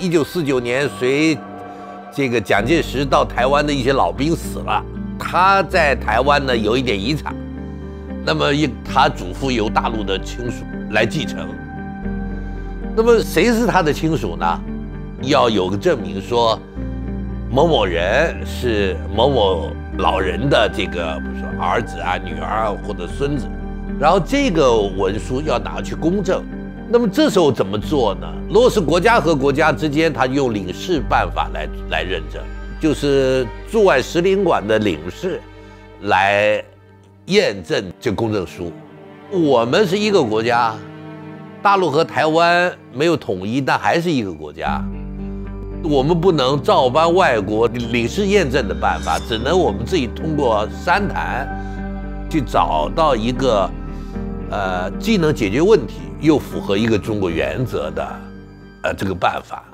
1949年随这个蒋介石到台湾的一些老兵死了，他在台湾呢有一点遗产，那么他祖父由大陆的亲属来继承。那么谁是他的亲属呢？要有个证明说某某人是某某老人的这个，比如说儿子啊、女儿啊或者孙子，然后这个文书要拿去公证。那么这时候怎么做呢？如果是国家和国家之间，他用领事办法来认证，就是驻外使领馆的领事来验证这公证书。我们是一个国家，大陆和台湾没有统一，但还是一个国家。我们不能照搬外国领事验证的办法，只能我们自己通过商谈去找到一个既能解决问题又符合一个中国原则的这个办法。